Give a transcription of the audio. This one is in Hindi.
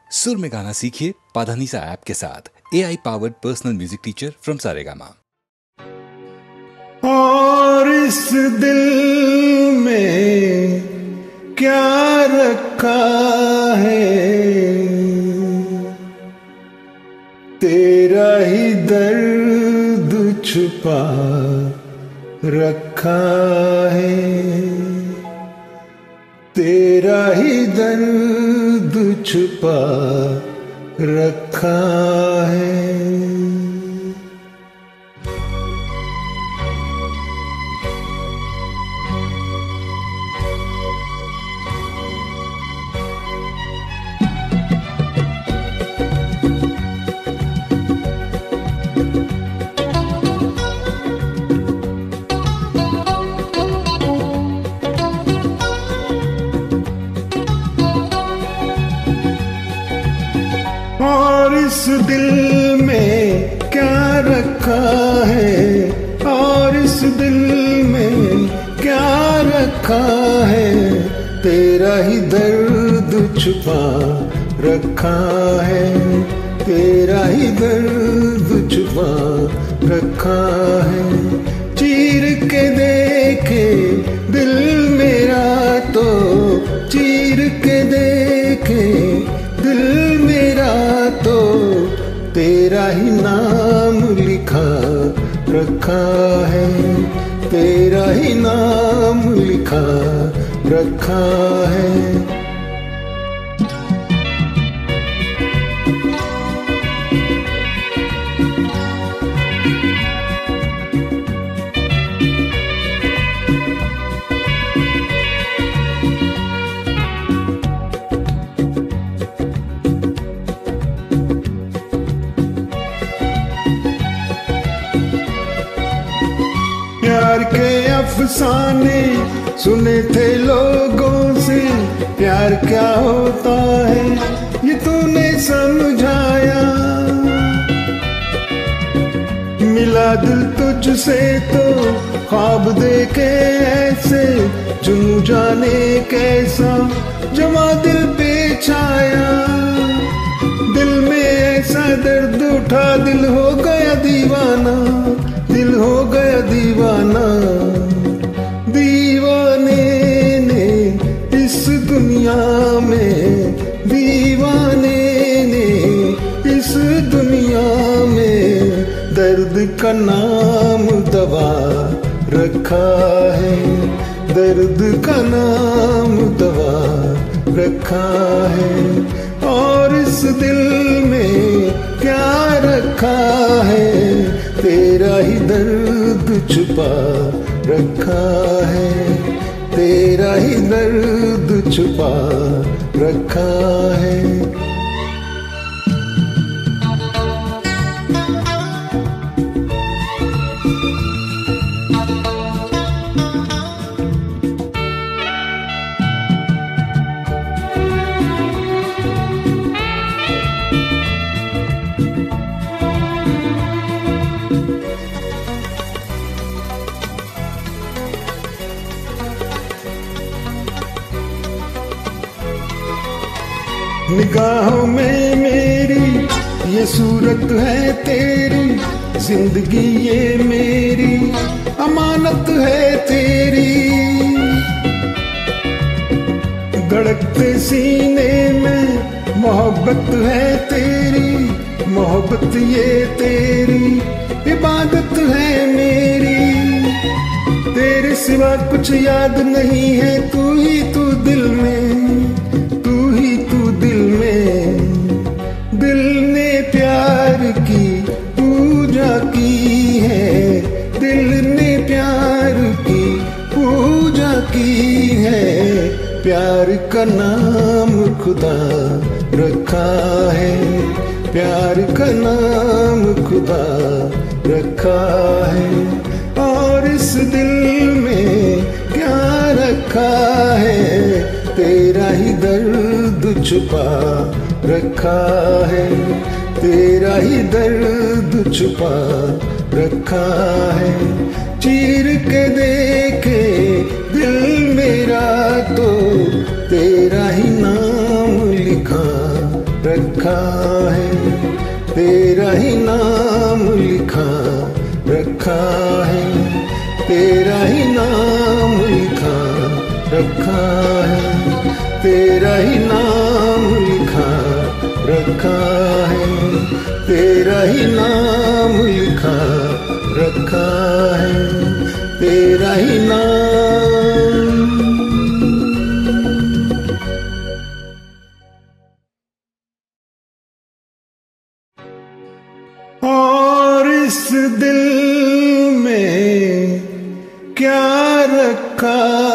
सुर में गाना सीखिए पाधानीसा ऐप के साथ। AI powered personal music teacher from Saregama. और इस दिल में क्या रखा है, तेरा ही दर्द छुपा रखा है, तेरा ही दर्द छुपा रखा है। और इस दिल में क्या रखा है, और इस दिल में क्या रखा है, तेरा ही दर्द छुपा रखा है, तेरा ही दर्द छुपा रखा है। चीर के देखे दिल मेरा तो, चीर के देखे दिल मेरा तो, तेरा ही नाम लिखा रखा है, तेरा ही नाम लिखा रखा है। प्यार के अफसाने सुने थे लोगों से, प्यार क्या होता है ये तूने समझाया। मिला दिल तुझसे तो ख्वाब देखे ऐसे, जुनू जाने कैसा जमा दिल पे छाया। दिल में ऐसा दर्द उठा, दिल हो गया दीवाना, दिल हो गया दीवाना। दीवाने ने इस दुनिया में, दीवाने ने इस दुनिया में दर्द का नाम दवा रखा है, दर्द का नाम दवा रखा है। और इस दिल में क्या रखा है, तेरा ही दर्द छुपा रखा है, तेरा ही दर्द छुपा रखा है। निगाहों में मेरी ये सूरत है तेरी, जिंदगी ये मेरी अमानत है तेरी। धड़कते सीने में मोहब्बत है तेरी, मोहब्बत ये तेरी इबादत है मेरी। तेरे सिवा कुछ याद नहीं है, तू ही तू दिल में, तू ही तू दिल में। दिल ने प्यार की पूजा की है, दिल ने प्यार की पूजा की है। प्यार का नाम खुदा रखा है, प्यार का नाम खुदा रखा है। और इस दिल में क्या रखा है, तेरा ही दर्द छुपा रखा है, तेरा ही दर्द छुपा रखा है। चीर के देखे दिल मेरा तो, तेरा ही नाम लिखा रखा रखा है, तेरा ही नाम लिखा रखा है, तेरा ही नाम लिखा रखा है, तेरा ही नाम लिखा रखा है, तेरा ही नाम लिखा रखा है, तेरा ही नाम। और इस दिल में क्या रखा